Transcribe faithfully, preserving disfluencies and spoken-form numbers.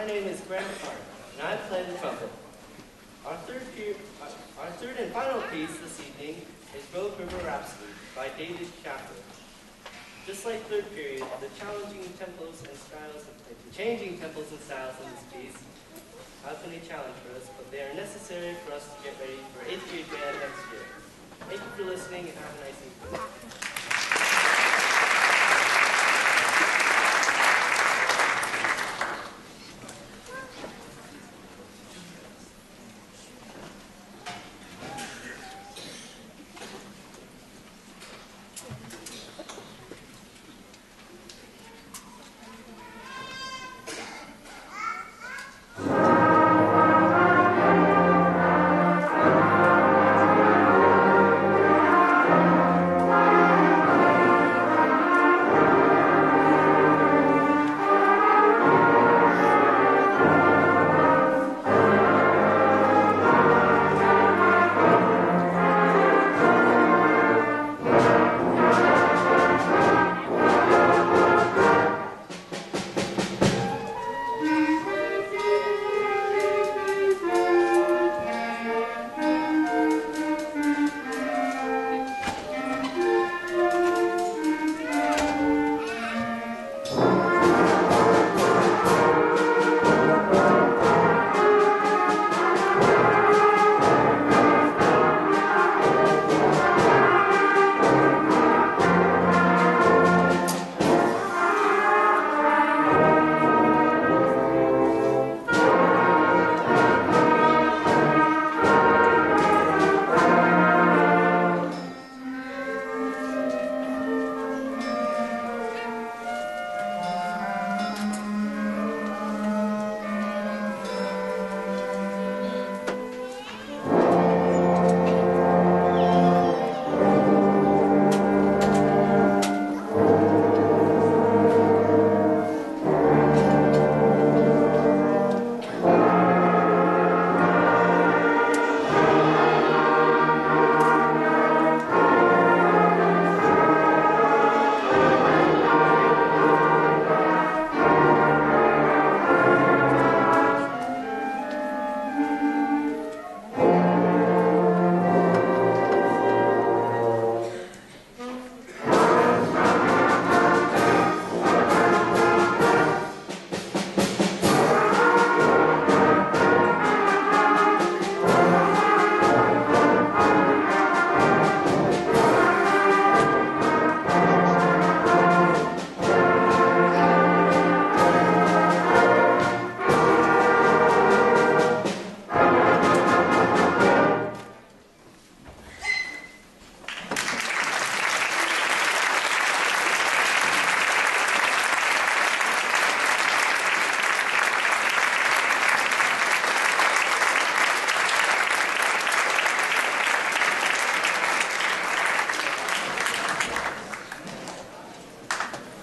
My name is Grant Clark, and I play the trumpet. Our third, period, our third and final piece this evening is Rogue River Rhapsody by David Shaffer. Just like third period, the challenging tempos and styles, the changing tempos and styles in this piece have been a challenge for us, but they are necessary for us to get ready for eighth grade band next year. Thank you for listening and have a nice evening.